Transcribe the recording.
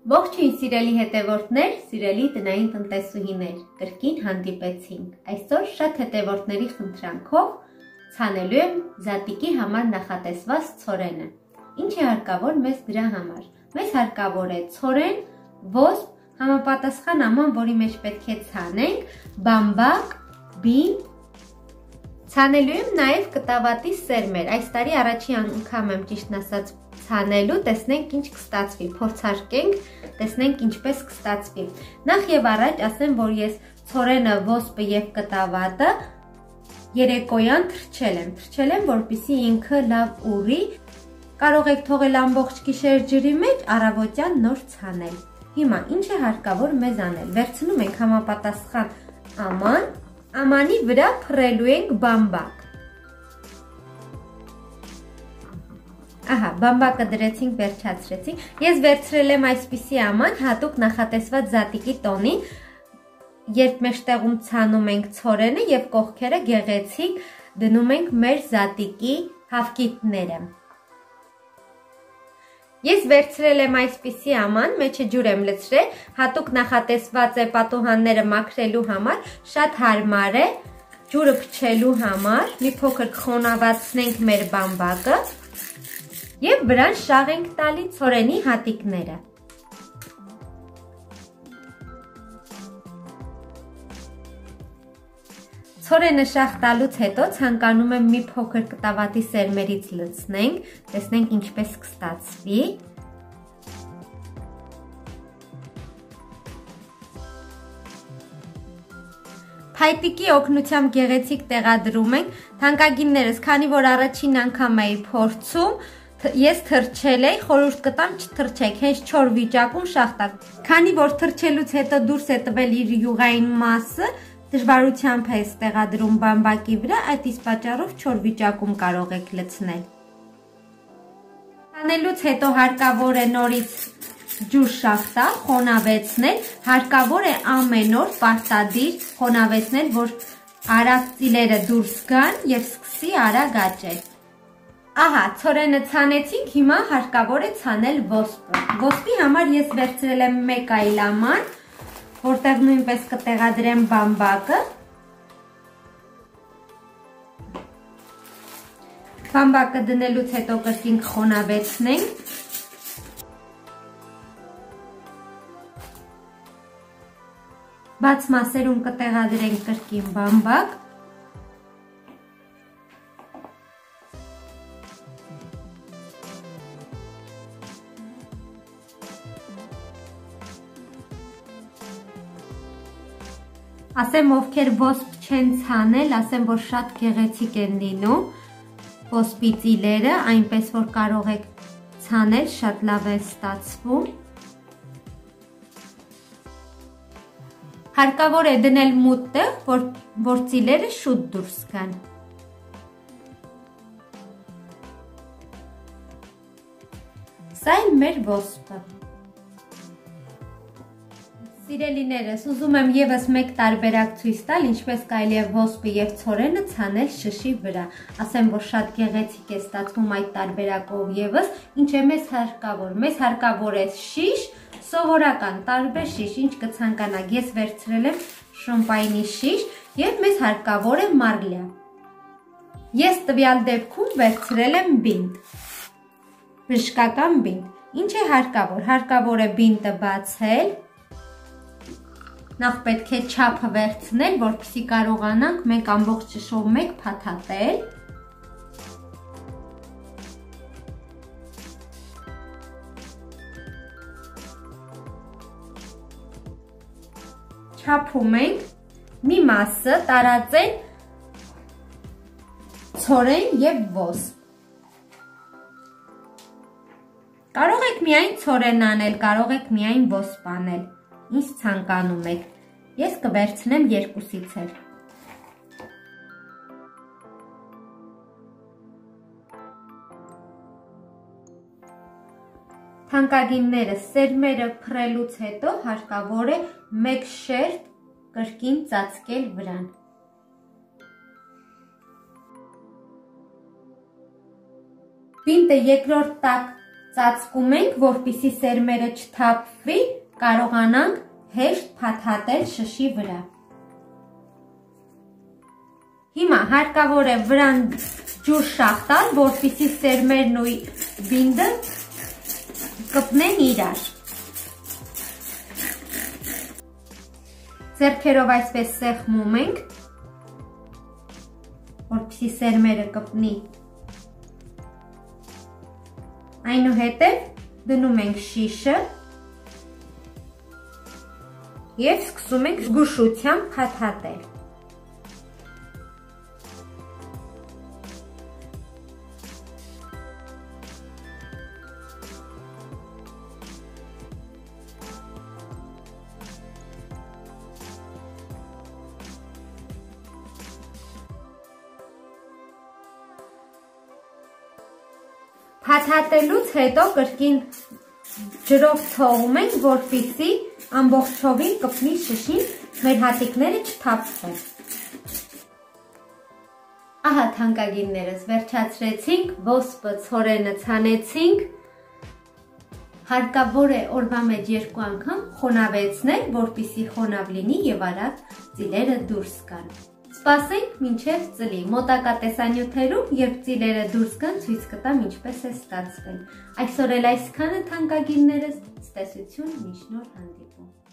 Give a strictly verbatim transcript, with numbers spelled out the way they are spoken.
Ողջույն սիրելի հետևորդներ, սիրելի տնային տնտեսուհիներ, կրկին հանդիպեցինք։ Այսօր շատ հետևորդների խնդրանքով ցանելու եմ զատիկի համար նախատեսված ցորենը։ Ինչ է հարկավոր մեզ դրա համար։ Մեզ հարկավոր է ցորեն, ոսպ, համապատասխան աման, որի մեջ պետք է ցանենք, բամբակ, բին։ Ցանելու եմ նաև կտավատի սերմեր։ Այս տարի առաջի անգամ եմ ճիշտն ասած ցանելու, տեսնենք ինչ կստացվի, փորձարկենք, տեսնենք ինչպես կստացվի։ Նախ եւ առաջ ասեմ, որ ես ցորենը, ոսպը եւ կտավատը երեկոյան թրջել եմ, թրջել եմ, որպեսզի ինքը լավ ուռի։ Կարող եք թողել ամբողջ գիշեր ջրի մեջ, առավոտյան նոր ցանել։ Հիմա ինչ է հարկավոր մեզ անել։ Վերցնում ենք համապատասխան աման, ամանի վրա փռելու ենք բամբակ։ Ահա, բամբակը դրեցինք, վերջացրեցինք։ Ես վերցրել եմ այսպիսի աման, հատուկ նախատեսված զատիկի տոնին, երբ մեջտեղում ցանում ենք ցորենը եւ կողքերը գեղեցիկ դնում ենք մեր զատիկի հավկիթները։ Ես վերցրել եմ այսպիսի աման, մեջը ջուր եմ լցրել, հատուկ նախատեսված է պատուհանները մաքրելու համար, շատ հարմար է, ջուրը փչելու համար, մի փոքր խոնավացնենք մեր բամբակը եւ վրան շաղ ենք տալի ցորենի հատիկները։ Ցորենը շաղ տալուց հետո ցանկանում եմ մի փոքր կտավատի սերմերից լցնենք, տեսնենք ինչպես կստացվի։ Փայտիկի օգնությամբ գեղեցիկ տեղադրում ենք, թանկագիններս, քանի որ առաջին անգամ էի փորձում, ես թրջել էի, խորհուրդ կտամ չթրջեք, հենց չոր վիճակում շաղ տաք։ Քանի որ թրջելուց հետո դուրս է տվել իր յուղային մասը, դժվարությամբ է տեղադրում բամբակի վրա, այդ իսկ պատճառով չոր վիճակում կարող եք լցնել։ Ցանելուց հետո հարկավոր է նորից ջուր շաղ տալ, խոնավեցնել, հարկավոր է ամեն օր պարտադիր խոնավեցնել, որ արագ ծիլերը դուրս գան եւ սկսի արագ աճել։ Ահա, ցորենը ցանեցինք, հիմա հարկավոր է ցանել ոսպը։ Ոսպի համար ես վերցրել եմ մեկ այլ աման, որտեղ նույնպես կտեղադրեմ բամբակը։ Բամբակը դնելուց հետո կրկին խոնավեցնենք։ Բաց մասերում կտեղադրենք կրկին բամբակ։ Ասեմ, ովքեր ոսպ չեն ցանել, ասեմ, որ շատ գեղեցիկ են լինում ոսպի ծիլերը, այնպես որ կարող եք ցանել, շատ լավ է ստացվում։ Հարկավոր է դնել մութ տեղ, որ, որ ծիլերը շուտ դուրս գան։ Սա է մեր ոսպը։ Սիրելիներս, ուզում եմ եւս մեկ տարբերակ ցույց տալ, ինչպես կարելի է ոսպը եւ ցորենը ցանել շշի վրա։ Ասեմ, որ շատ գեղեցիկ է ստացվում այդ տարբերակով եւս, ինչ է մեզ հարկավոր։ Մեզ հարկավոր է շիշ, սովորական տարբեր շիշ, ինչ կցանկանաք։ Ես վերցրել եմ շոմպայնի շիշ եւ մեզ հարկավոր է մարլյա։ Ես տվյալ դեպքում վերցրել եմ բինտ։ Բժշկական բինտ։ Ինչ է հարկավոր։ Հարկավոր է բինտը բացել։ Նախ պետք է չափը վերցնել, որպեսզի կարողանանք մենք ամբողջ շշով մեկ փաթաթել։ Չափում ենք, մի մասը տարածել ցորեն եւ ոսպ։ Կարող եք միայն ցորեն անել, կարող եք միայն ոսպ անել։ Ինչ ցանկանում եք, ես կվերցնեմ երկուսից էլ։ Թանկագինները սերմերը փռելուց հետո հարկավոր է մեկ շերտ կրկին ծածկել վրան։ Բինտը երկրորդ տակ Ծածկում ենք, որպեսզի սերմերը չթափվի, կարողանանք հեշտ փաթաթել շշի վրա։ Հիմա հարկավոր է վրան ջուր շաղ տալ, որպեսզի սերմերն ու բինդը կպնեն իրար։ Ձեռքերով այսպես սեղմում ենք, որպեսզի սերմերը կպնի։ Այնուհետև դնում ենք շիշը և սկսում ենք զգուշությամբ փաթաթել։ Փաթաթելուց հետո կրկին ջրով թողում ենք, որպեսզի ամբողջովին կպնի շշին, մեր հատիկները չթափվեն։ Ահա թանկագիններս, վերջացրեցինք, ոսպը ցորենը ցանեցինք, հարկավոր է օրվա մեջ երկու անգամ խոնավեցնել, որպեսզի խոնավ լինի և արագ ծիլերը դուրս գան։ Սպասենք մինչև ծլի, մոտակա տեսանյութերում, երբ ծիլերը դուրս գան, ցույց կտամ ինչպես է ստացվել։ Այսօր էլ այսքանը թանկագիններս, ցտեսություն, մինչ նոր հանդիպում։